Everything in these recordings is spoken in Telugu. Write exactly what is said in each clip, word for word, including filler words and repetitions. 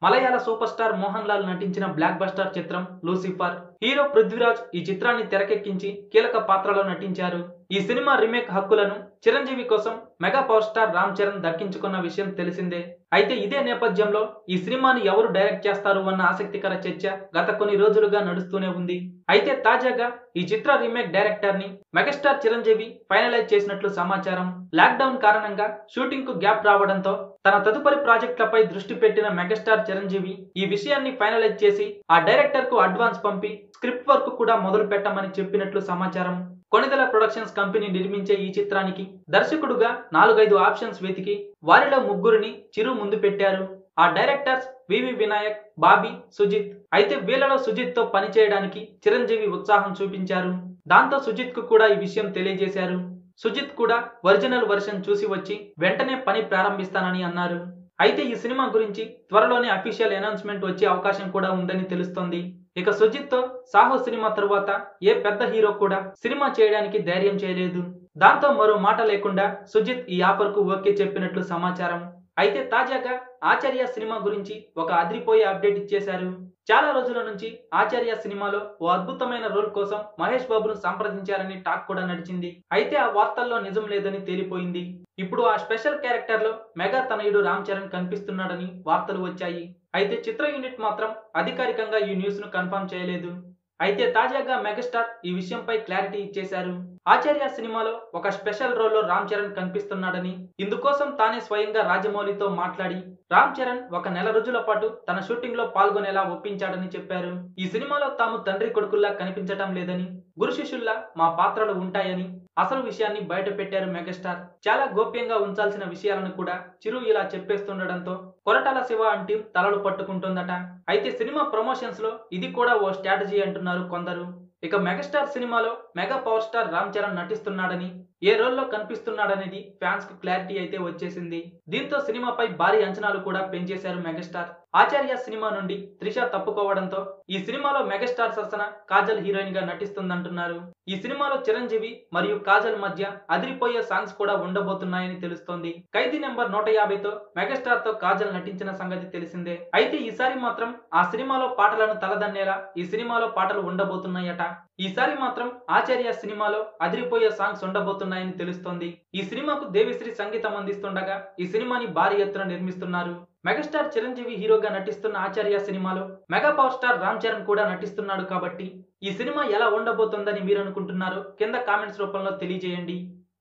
మలయాళ సూపర్ స్టార్ మోహన్ లాల్ నటించిన బ్లాక్ బస్టర్ చిత్రం లూసిఫర్. హీరో పృథ్వీరాజ్ ఈ చిత్రాన్ని తెరకెక్కించి కీలక పాత్రలో నటించారు. ఈ సినిమా రీమేక్ హక్కులను చిరంజీవి కోసం mega power star Ram Charan దక్కించుకున్న విషయం తెలిసిందే. అయితే ఇదే నేపథ్యంలో ఈ సినిమాని ఎవరు డైరెక్ట్ చేస్తారు అన్న ఆసక్తికర చర్చ గత కొన్ని రోజులుగా నడుస్తూనే ఉంది. అయితే తాజాగా ఈ చిత్ర రీమేక్ డైరెక్టర్ ని మెగాస్టార్ చిరంజీవి ఫైనలైజ్ చేసినట్లు సమాచారం. లాక్ డౌన్ కారణంగా షూటింగ్ కు గ్యాప్ రావడంతో తన తదుపరి ప్రాజెక్టులపై దృష్టి పెట్టిన మెగాస్టార్ చిరంజీవి ఈ విషయాన్ని ఫైనలైజ్ చేసి ఆ డైరెక్టర్ కు అడ్వాన్స్ పంపి స్క్రిప్ట్ వర్క్ కూడా మొదలు పెట్టమని చెప్పినట్లు సమాచారం. కొణిదెల ప్రొడక్షన్స్ కంపెనీ నిర్మించే ఈ చిత్రానికి దర్శకుడుగా నాలుగైదు ఆప్షన్స్ వెతికి వారిలో ముగ్గురిని చిరు ముందు పెట్టారు. ఆ డైరెక్టర్స్ వివి వినాయక్, బాబీ, సుజిత్. అయితే వీళ్ళలో సుజిత్ తో పనిచేయడానికి చిరంజీవి ఉత్సాహం చూపించారు. దాంతో సుజిత్ కు కూడా ఈ విషయం తెలియజేశారు. సుజిత్ కూడా ఒరిజినల్ వర్షన్ చూసి వచ్చి వెంటనే పని ప్రారంభిస్తానని అన్నారు. అయితే ఈ సినిమా గురించి త్వరలోనే అఫీషియల్ అనౌన్స్మెంట్ వచ్చే అవకాశం కూడా ఉందని తెలుస్తోంది. ఇక సుజిత్ తో సాహో సినిమా తరువాత ఏ పెద్ద హీరో కూడా సినిమా చేయడానికి ధైర్యం చేయలేదు. దాంతో మరో మాట లేకుండా సుజిత్ ఈ ఆఫర్ కు ఓకే చెప్పినట్లు సమాచారం. అయితే తాజాగా ఆచార్య సినిమా గురించి ఒక అదిరిపోయే అప్డేట్ ఇచ్చేశారు. చాలా రోజుల నుంచి ఆచార్య సినిమాలో ఓ అద్భుతమైన రోల్ కోసం మహేష్ బాబును సంప్రదించారని టాక్ కూడా నడిచింది. అయితే ఆ వార్తల్లో నిజం లేదని తేలిపోయింది. ఇప్పుడు ఆ స్పెషల్ క్యారెక్టర్ లో మెగా తనయుడు రామ్ చరణ్ కనిపిస్తున్నాడని వార్తలు వచ్చాయి. అయితే చిత్ర యూనిట్ మాత్రం అధికారికంగా ఈ న్యూస్ ను కన్ఫర్మ్ చేయలేదు. అయితే తాజాగా మెగాస్టార్ ఈ విషయంపై క్లారిటీ ఇచ్చేశారు. ఆచార్య సినిమాలో ఒక స్పెషల్ రోల్ లో రామ్ చరణ్ కనిపిస్తున్నాడని, ఇందుకోసం తానే స్వయంగా రాజమౌళితో మాట్లాడి రామ్ చరణ్ ఒక నెల రోజుల పాటు తన షూటింగ్ లో పాల్గొనేలా ఒప్పించాడని చెప్పారు. ఈ సినిమాలో తాము తండ్రి కొడుకుల్లా కనిపించటం లేదని, గురు శిష్యుల్లా మా పాత్రలు ఉంటాయని అసలు విషయాన్ని బయట పెట్టారు మెగాస్టార్. చాలా గోప్యంగా ఉంచాల్సిన విషయాలను కూడా చిరు ఇలా చెప్పేస్తుండడంతో కొరటాల శివ అంటూ తలలు పట్టుకుంటుందట. అయితే సినిమా ప్రమోషన్స్ లో ఇది కూడా ఓ స్ట్రాటజీ అంటున్నారు కొందరు. ఇక మెగాస్టార్ సినిమాలో mega power star Ram Charan నటిస్తున్నాడని, ఏ రోల్లో కనిపిస్తున్నాడనేది ఫ్యాన్స్ కు క్లారిటీ అయితే వచ్చేసింది. దీంతో సినిమాపై భారీ అంచనాలు కూడా పెంచేశారు మెగాస్టార్. ఆచార్య సినిమా నుండి త్రిష తప్పుకోవడంతో ఈ సినిమాలో మెగాస్టార్ సరసన కాజల్ హీరోయిన్ గా నటిస్తుందంటున్నారు. ఈ సినిమాలో చిరంజీవి మరియు కాజల్ మధ్య అదిరిపోయే సాంగ్స్ కూడా ఉండబోతున్నాయని తెలుస్తోంది. ఖైదీ నెంబర్ నూట యాభైతో మెగాస్టార్ తో కాజల్ నటించిన సంగతి తెలిసిందే. అయితే ఈసారి మాత్రం ఆ సినిమాలో పాటలను తలదన్నేలా ఈ సినిమాలో పాటలు ఉండబోతున్నాయట. ఈసారి మాత్రం ఆచార్య సినిమాలో అదిరిపోయే సాంగ్స్ ఉండబోతున్నాయని తెలుస్తోంది. ఈ సినిమాకు దేవిశ్రీ సంగీతం అందిస్తుండగా ఈ సినిమాని భారీ ఎత్తున నిర్మిస్తున్నారు. మెగాస్టార్ చిరంజీవి హీరోగా నటిస్తున్న ఆచార్య సినిమాలో mega power star Ram Charan కూడా నటిస్తున్నాడు కాబట్టి ఈ సినిమా ఎలా ఉండబోతోందని మీరు అనుకుంటున్నారు? కింద కామెంట్స్ రూపంలో తెలియజేయండి.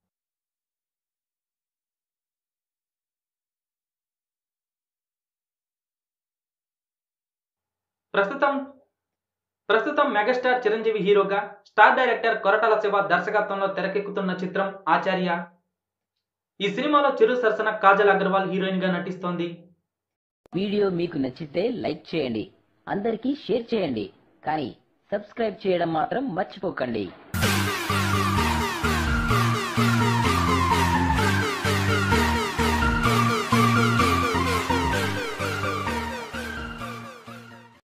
ప్రస్తుతం ప్రస్తుతం మెగాస్టార్ చిరంజీవి హీరోగా స్టార్ డైరెక్టర్ కొరటాల శివ దర్శకత్వంలో తెరకెక్కుతున్న చిత్రం ఆచార్య. ఈ సినిమాలో చిరు సరసన కాజల్ అగర్వాల్ హీరోయిన్ గా నటిస్తోంది. వీడియో మీకు నచ్చితే లైక్ చేయండి, అందరికీ షేర్ చేయండి, కానీ సబ్స్క్రైబ్ చేయడం మాత్రం మర్చిపోకండి.